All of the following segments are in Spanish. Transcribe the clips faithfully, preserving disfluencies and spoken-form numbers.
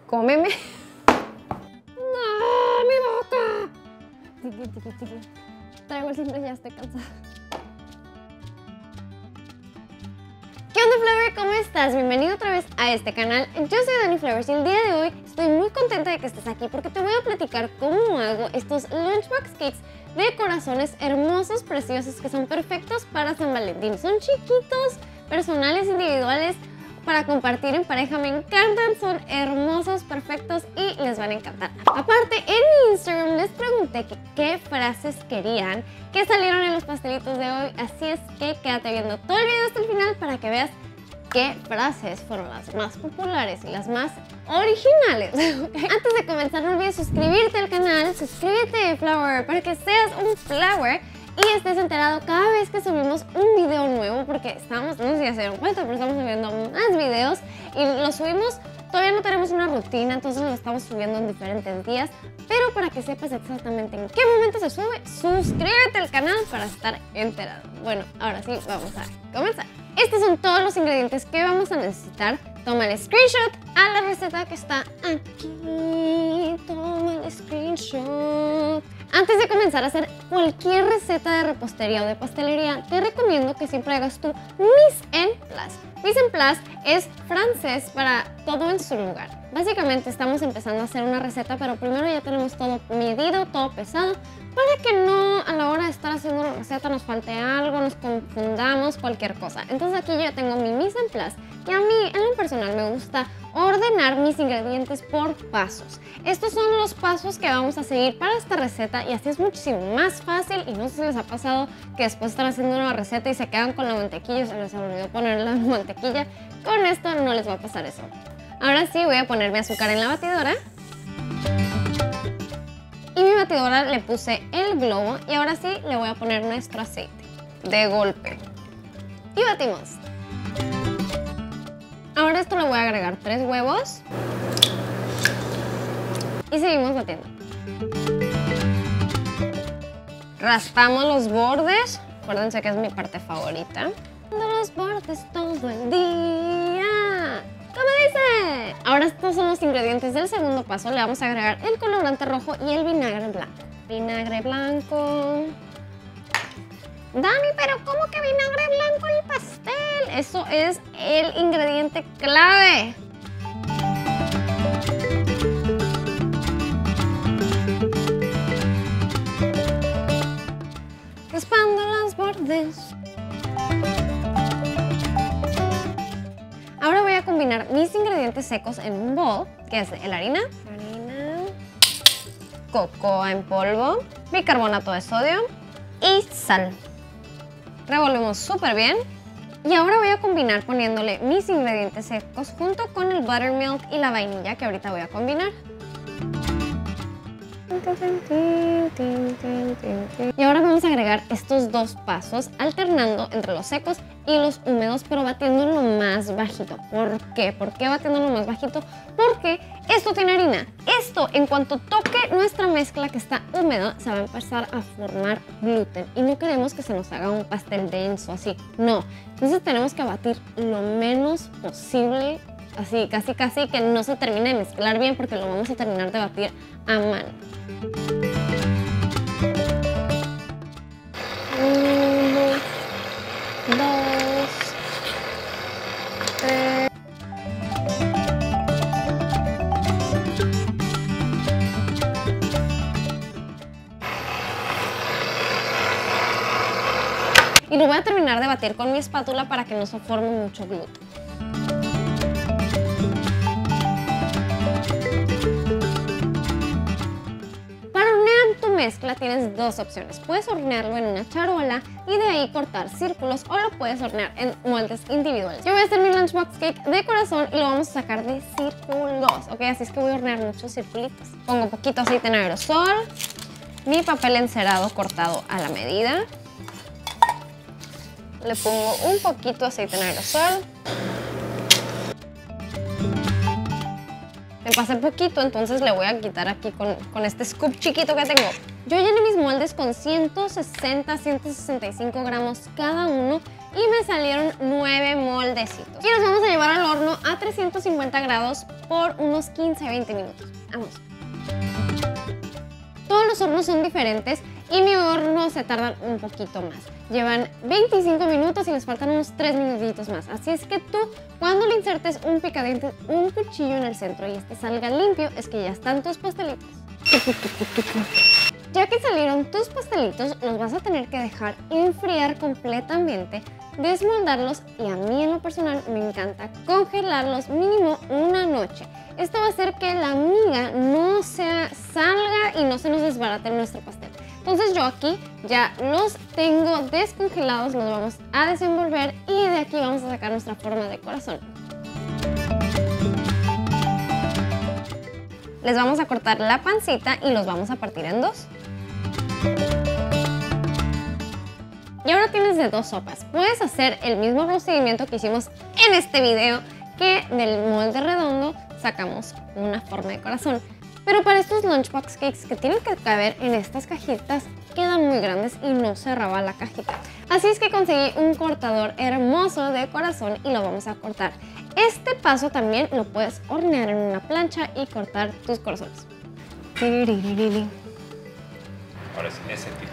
Cómeme. ¡No, mi boca! Tiqui, tiqui, tiqui. Traigo el simple, ya estoy cansada. ¿Qué onda, Flower? ¿Cómo estás? Bienvenido otra vez a este canal. Yo soy Dani Flowers y el día de hoy estoy muy contenta de que estés aquí porque te voy a platicar cómo hago estos Lunchbox Cakes de corazones hermosos, preciosos, que son perfectos para San Valentín. Son chiquitos, personales, individuales, para compartir en pareja. Me encantan, son hermosos, perfectos y les van a encantar. Aparte, en mi Instagram les pregunté que qué frases querían que salieron en los pastelitos de hoy, así es que quédate viendo todo el video hasta el final para que veas qué frases fueron las más populares y las más originales. ¿Okay? Antes de comenzar, no olvides suscribirte al canal, suscríbete, Flower, para que seas un Flower y estés enterado cada vez que subimos un video nuevo, porque estamos, no sé si se dieron cuenta, pero estamos subiendo más videos y los subimos, todavía no tenemos una rutina, entonces lo estamos subiendo en diferentes días, pero para que sepas exactamente en qué momento se sube, suscríbete al canal para estar enterado. Bueno, ahora sí, vamos a comenzar. Estos son todos los ingredientes que vamos a necesitar. Toma el screenshot a la receta que está aquí. Toma el screenshot. Antes de comenzar a hacer cualquier receta de repostería o de pastelería, te recomiendo que siempre hagas tu mise en place. Mise en place es francés para todo en su lugar. Básicamente estamos empezando a hacer una receta, pero primero ya tenemos todo medido, todo pesado, para que no a la hora de estar haciendo una receta nos falte algo, nos confundamos, cualquier cosa. Entonces aquí yo ya tengo mi mise en place y a mí en lo personal me gusta ordenar mis ingredientes por pasos. Estos son los pasos que vamos a seguir para esta receta y así es muchísimo más fácil. Y no sé si les ha pasado que después están haciendo una receta y se quedan con la mantequilla y se les olvidó poner la mantequilla. Con esto no les va a pasar eso. Ahora sí voy a poner mi azúcar en la batidora. Y mi batidora le puse el globo y ahora sí le voy a poner nuestro aceite de golpe. Y batimos. Ahora esto le voy a agregar tres huevos. Y seguimos batiendo. Raspamos los bordes. Acuérdense que es mi parte favorita. Los bordes todo el día. ¿Cómo dice? Ahora estos son los ingredientes del segundo paso. Le vamos a agregar el colorante rojo y el vinagre blanco. Vinagre blanco. Dani, pero ¿cómo que vinagre blanco en el pastel? Eso es el ingrediente clave. Raspando los bordes. Ahora voy a combinar mis ingredientes secos en un bowl, que es la harina, harina, cocoa en polvo, bicarbonato de sodio y sal. Revolvemos súper bien. Y ahora voy a combinar poniéndole mis ingredientes secos junto con el buttermilk y la vainilla que ahorita voy a combinar. Y ahora vamos a agregar estos dos pasos alternando entre los secos y los húmedos, pero batiendo lo más bajito. ¿Por qué? ¿Por qué batiendo lo más bajito? Porque esto tiene harina. Esto, en cuanto toque nuestra mezcla que está húmeda, se va a empezar a formar gluten y no queremos que se nos haga un pastel denso así. No. Entonces tenemos que batir lo menos posible, así casi casi que no se termine de mezclar bien porque lo vamos a terminar de batir a mano. Uno, dos, tres. Y lo voy a terminar de batir con mi espátula para que no se forme mucho gluten. Mezcla tienes dos opciones. Puedes hornearlo en una charola y de ahí cortar círculos o lo puedes hornear en moldes individuales. Yo voy a hacer mi lunchbox cake de corazón y lo vamos a sacar de círculos, ¿ok? Así es que voy a hornear muchos circulitos. Pongo poquito aceite en aerosol, mi papel encerado cortado a la medida. Le pongo un poquito de aceite en aerosol. Me pasé poquito, entonces le voy a quitar aquí con, con este scoop chiquito que tengo. Yo llené mis moldes con ciento sesenta, ciento sesenta y cinco gramos cada uno y me salieron nueve moldecitos. Y los vamos a llevar al horno a trescientos cincuenta grados por unos quince a veinte minutos. Vamos. Todos los hornos son diferentes y mi horno se tardan un poquito más. Llevan veinticinco minutos y les faltan unos tres minutitos más. Así es que tú, cuando le insertes un picadiente, un cuchillo en el centro y este salga limpio, es que ya están tus pastelitos. Ya que salieron tus pastelitos, los vas a tener que dejar enfriar completamente, desmoldarlos y a mí en lo personal me encanta congelarlos mínimo una noche. Esto va a hacer que la miga no se salga y no se nos desbarate nuestro pastel. Entonces yo aquí ya los tengo descongelados, los vamos a desenvolver y de aquí vamos a sacar nuestra forma de corazón. Les vamos a cortar la pancita y los vamos a partir en dos. Y ahora tienes de dos sopas. Puedes hacer el mismo procedimiento que hicimos en este video, que del molde redondo sacamos una forma de corazón. Pero para estos lunchbox cakes que tienen que caber en estas cajitas, quedan muy grandes y no cerraba la cajita. Así es que conseguí un cortador hermoso de corazón y lo vamos a cortar. Este paso también lo puedes hornear en una plancha y cortar tus corazones. Ahora es ese tipo,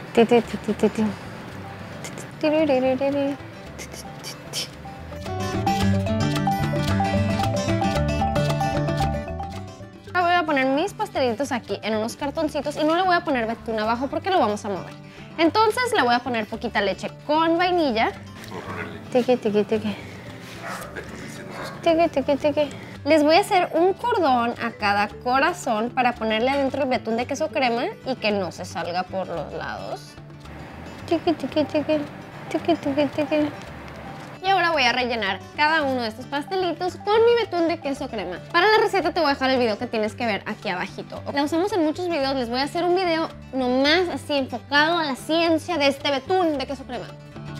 Ahora voy a poner mis pastelitos aquí en unos cartoncitos y no le voy a poner betún abajo porque lo vamos a mover. Entonces le voy a poner poquita leche con vainilla. Tiki, tiki, tiki. Tiki, tiki, tiki. Les voy a hacer un cordón a cada corazón para ponerle adentro el betún de queso crema y que no se salga por los lados. Tiki, tiki, tiki. Tiki, tiki, tiki. Y ahora voy a rellenar cada uno de estos pastelitos con mi betún de queso crema. Para la receta te voy a dejar el video que tienes que ver aquí abajito. La usamos en muchos videos, les voy a hacer un video nomás así enfocado a la ciencia de este betún de queso crema.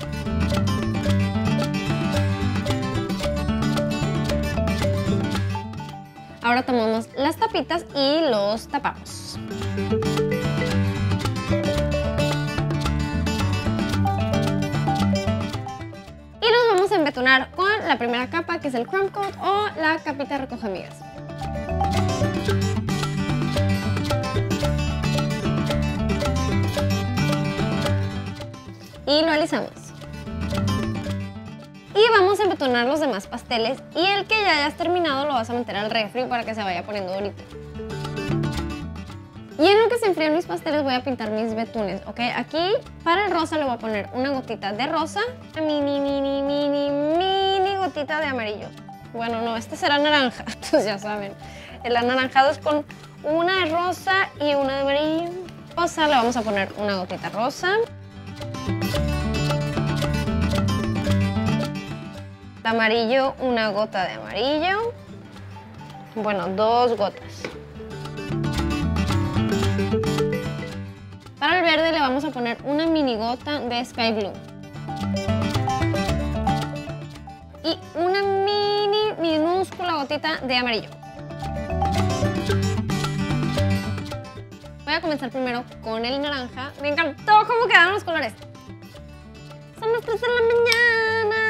Ahora tomamos las tapitas y los tapamos. Y los vamos a embetonar con la primera capa, que es el crumb coat o la capita recoge migas. Y lo alisamos. Y vamos a embetonar los demás pasteles y el que ya hayas terminado lo vas a meter al refri para que se vaya poniendo bonito. Y en lo que se enfrían mis pasteles voy a pintar mis betunes, ¿ok? Aquí para el rosa le voy a poner una gotita de rosa, una mini, mini, mini, mini gotita de amarillo. Bueno, no, este será naranja, pues ya saben. El anaranjado es con una de rosa y una de amarillo. Rosa le vamos a poner una gotita rosa. De amarillo, una gota de amarillo. Bueno, dos gotas. Para el verde le vamos a poner una mini gota de Sky Blue. Y una mini, minúscula gotita de amarillo. Voy a comenzar primero con el naranja. Me encantó cómo quedaron los colores. Son las tres de la mañana.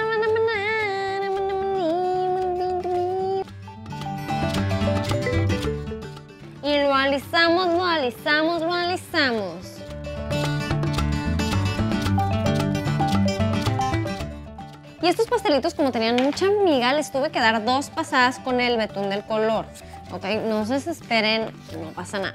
Y lo alisamos, lo alisamos, lo alisamos. Y estos pastelitos, como tenían mucha miga, les tuve que dar dos pasadas con el betún del color. Ok, no se desesperen, no pasa nada.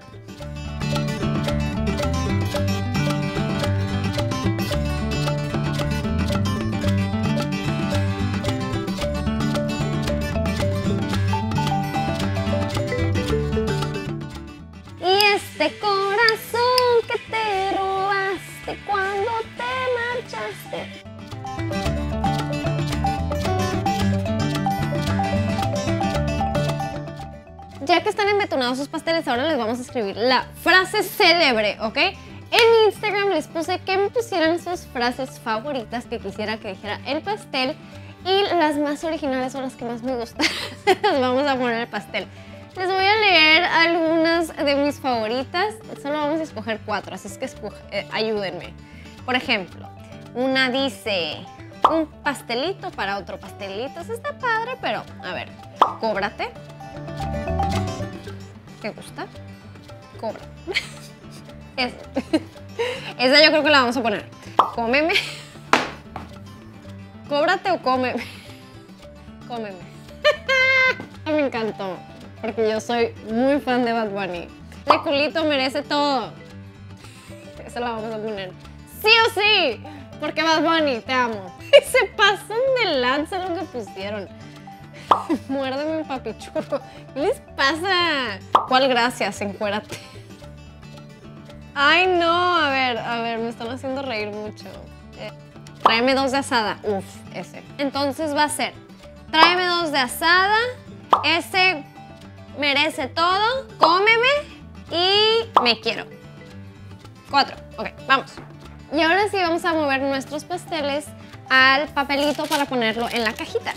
Este corazón que te robaste cuando te marchaste. Ya que están embetonados sus pasteles, ahora les vamos a escribir la frase célebre, ¿ok? En Instagram les puse que me pusieran sus frases favoritas que quisiera que dijera el pastel y las más originales son las que más me gustan. Las vamos a poner el pastel. Les voy a leer algunas de mis favoritas. Solo vamos a escoger cuatro, así es que escoge, eh, ayúdenme. Por ejemplo, Una dice, un pastelito para otro pastelito. Eso está padre, pero a ver, cóbrate. ¿Te gusta? Cobra. Es, esa yo creo que la vamos a poner. Cómeme. Cóbrate o cómeme. Cómeme. Me encantó, porque yo soy muy fan de Bad Bunny. De culito merece todo. Esa la vamos a poner. Sí o sí, porque Bad Bunny, te amo. Se pasan de lanza lo que pusieron. Muérdeme, papi churro. ¿Qué les pasa? ¿Cuál gracias? Encuérate. Ay, no. A ver, a ver, me están haciendo reír mucho. Eh, tráeme dos de asada. Uf, ese. Entonces va a ser, tráeme dos de asada. Ese merece todo. Cómeme y me quiero. Cuatro. Ok, vamos. Y ahora sí vamos a mover nuestros pasteles al papelito para ponerlo en la cajita.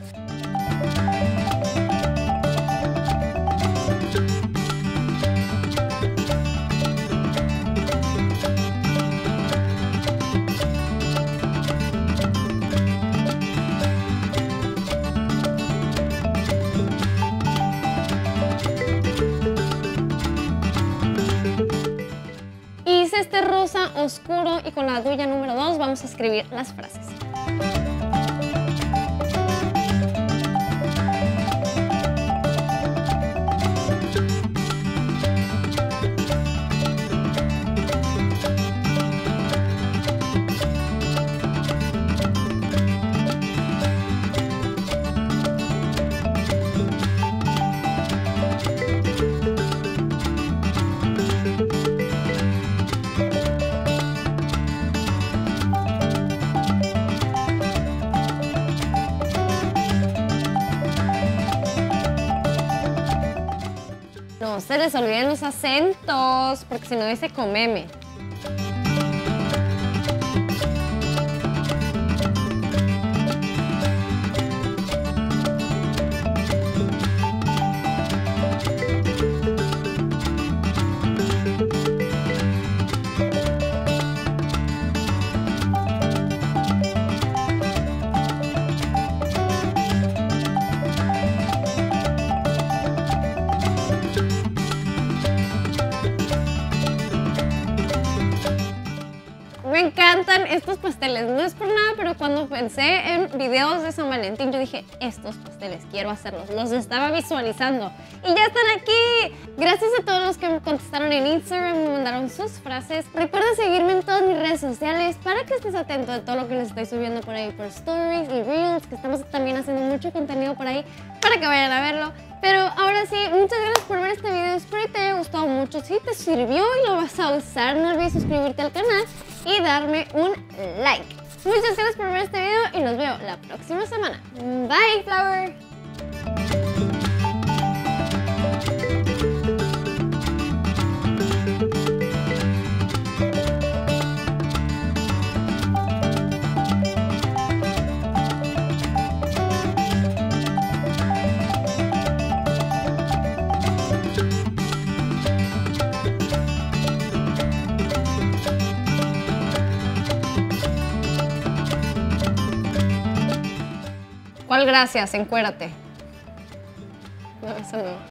Hice este rosa oscuro y con la duya número dos vamos a escribir las frases. No se les olviden los acentos, porque si no dice comeme. Me encantan estos pasteles, no es por nada, pero cuando pensé en videos de San Valentín, yo dije, estos pasteles, quiero hacerlos, los estaba visualizando y ya están aquí. Gracias a todos los que me contestaron en Instagram, me mandaron sus frases. Recuerda seguirme en todas mis redes sociales para que estés atento de todo lo que les estoy subiendo por ahí por Stories y Reels, que estamos también haciendo mucho contenido por ahí para que vayan a verlo. Pero ahora sí, muchas gracias por ver este video, espero que te haya gustado mucho. Si te sirvió y lo vas a usar, no olvides suscribirte al canal y darme un like. Muchas gracias por ver este video y nos veo la próxima semana. Bye, Flower. ¿Cuál gracias? Encuérate. No, eso no.